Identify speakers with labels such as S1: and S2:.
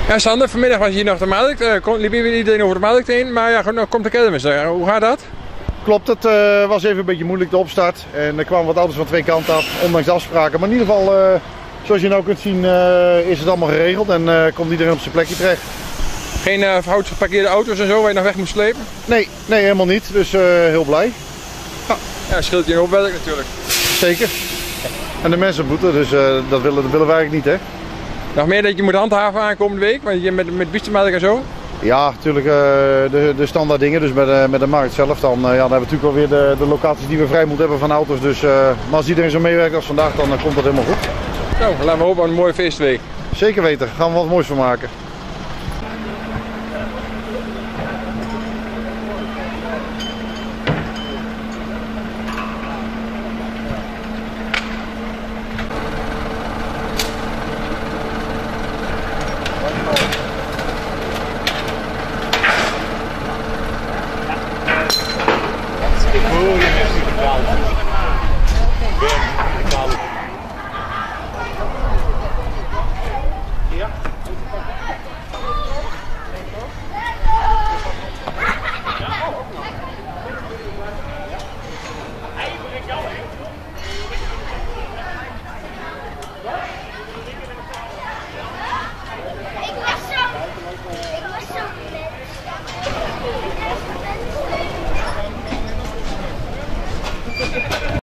S1: Ja, Sander, vanmiddag was hier nog de markt. Liep iedereen over de markt heen, maar ja, nou komt de kermis. Hoe gaat dat?
S2: Klopt, het was even een beetje moeilijk de opstart. En er kwamen wat auto's van twee kanten af, ondanks de afspraken. Maar in ieder geval, zoals je nou kunt zien, is het allemaal geregeld en komt iedereen op zijn plekje terecht.
S1: Geen fout geparkeerde auto's en zo waar je nog weg moest slepen?
S2: Nee, helemaal niet. Dus heel blij.
S1: Ja, scheelt je een hoop werk natuurlijk.
S2: Zeker. En de mensen boeten, dus dat willen we eigenlijk niet, hè.
S1: Nog meer dat je moet handhaven aankomende week, want je met biestenmarkt en zo?
S2: Ja, natuurlijk de standaard dingen, dus met de markt zelf dan, dan hebben we natuurlijk wel weer de locaties die we vrij moeten hebben van auto's. Dus maar als iedereen zo meewerkt als vandaag, dan komt dat helemaal goed.
S1: Nou, laten we hopen op een mooie feestweek.
S2: Zeker weten, gaan we wat moois van maken.